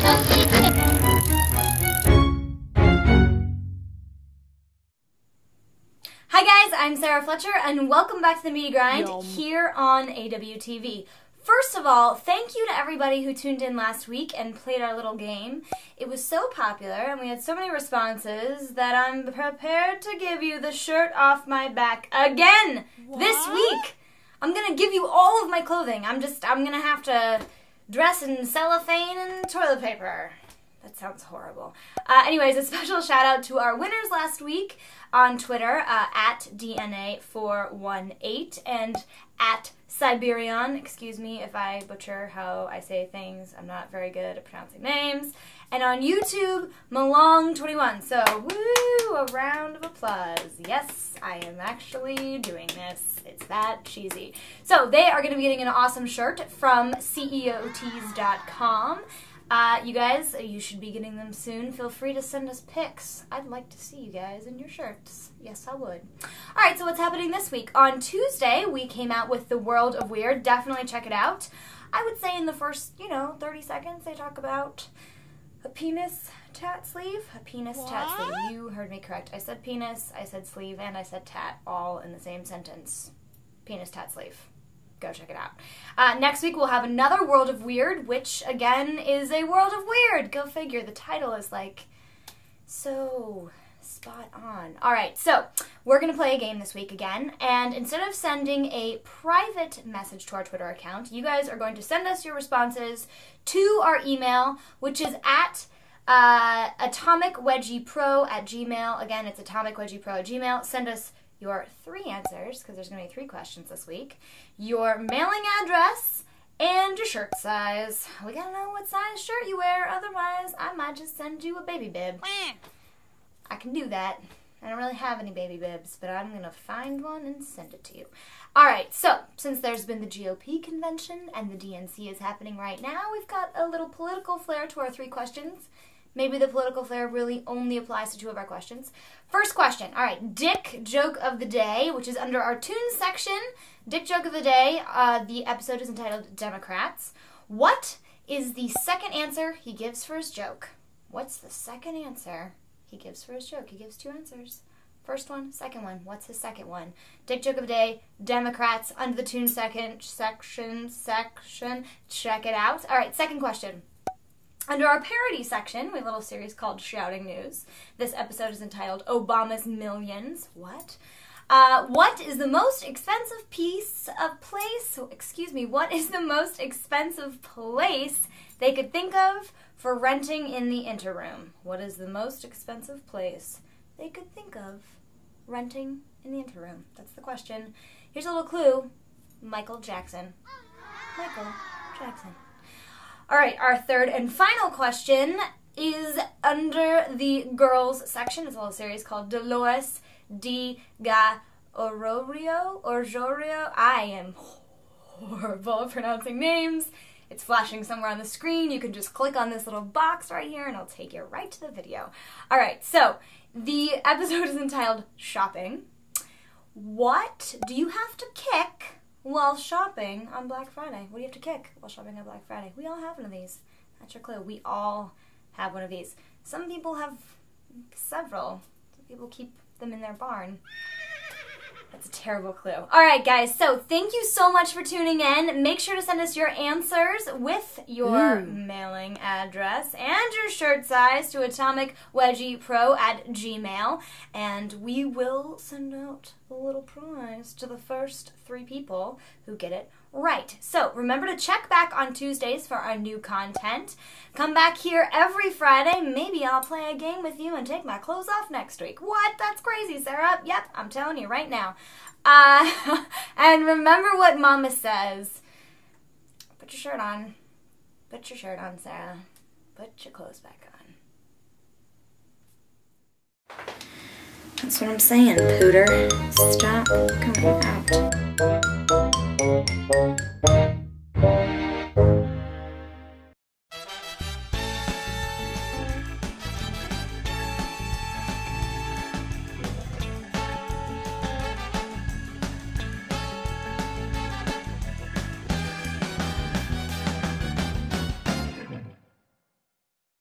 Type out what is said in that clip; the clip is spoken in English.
Hi guys, I'm Sarah Fletcher and welcome back to the Meaty Grind here on AWTV. First of all, thank you to everybody who tuned in last week and played our little game. It was so popular and we had so many responses that I'm prepared to give you the shirt off my back again this week. I'm gonna give you all of my clothing. I'm gonna have to dress in cellophane and toilet paper. That sounds horrible. Anyways, a special shout out to our winners last week on Twitter, at DNA418 and at Siberian. Excuse me if I butcher how I say things. I'm not very good at pronouncing names. And on YouTube, Malong21. So, woo, a round of applause. Yes, I am actually doing this. It's that cheesy. So, they are going to be getting an awesome shirt from CEOTs.com. You guys, you should be getting them soon. Feel free to send us pics. I'd like to see you guys in your shirts. Yes, I would. Alright, so what's happening this week? On Tuesday, we came out with The World of Weird. Definitely check it out. I would say in the first, 30 seconds, they talk about a penis tat sleeve. A penis tat sleeve. You heard me correct. I said penis, I said sleeve, and I said tat, all in the same sentence. Penis tat sleeve. Go check it out. Next week we'll have another World of Weird, which again is a World of Weird. Go figure. The title is like so spot on. Alright, so we're going to play a game this week again, and instead of sending a private message to our Twitter account, you guys are going to send us your responses to our email, which is at atomicwedgiepro@gmail. Again, it's atomicwedgiepro@gmail. Send us your 3 answers, because there's going to be 3 questions this week, your mailing address, and your shirt size. We gotta know what size shirt you wear, otherwise I might just send you a baby bib. I can do that. I don't really have any baby bibs, but I'm going to find one and send it to you. Alright, so, since there's been the GOP convention and the DNC is happening right now, we've got a little political flair to our 3 questions. Maybe the political flair really only applies to 2 of our questions. First question. All right, Dick Joke of the Day, which is under our Tunes section. Dick Joke of the Day. The episode is entitled Democrats. What is the second answer he gives for his joke? What's the second answer he gives for his joke? He gives 2 answers. First one, second one. What's his second one? Dick Joke of the Day, Democrats, under the Tunes section. Check it out. All right, second question. Under our parody section, we have a little series called Shouting News. This episode is entitled Obama's Millions. What? What is the most expensive what is the most expensive place they could think of for renting in the interim? What is the most expensive place they could think of renting in the interim? That's the question. Here's a little clue. Michael Jackson. Michael Jackson. Alright, our third and final question is under the girls section. It's a little series called Dolores de Orjorio. I am horrible at pronouncing names. It's flashing somewhere on the screen. You can just click on this little box right here and it'll take you right to the video. Alright, so the episode is entitled Shopping. What do you have to kick while shopping on Black Friday? What do you have to kick while shopping on Black Friday? We all have one of these. That's your clue. We all have one of these. Some people have several. Some people keep them in their barn. That's a terrible clue. Alright guys, so thank you so much for tuning in. Make sure to send us your answers with your mailing address and your shirt size to atomicwedgiepro@gmail, and we will send out a little prize to the first 3 people who get it right. So remember to check back on Tuesdays for our new content. Come back here every Friday. Maybe I'll play a game with you and take my clothes off next week. What? That's crazy, Sarah. Yep, I'm telling you right now. And remember what Mama says. Put your shirt on. Put your shirt on, Sarah. Put your clothes back on. That's what I'm saying, Pooter. Stop coming out.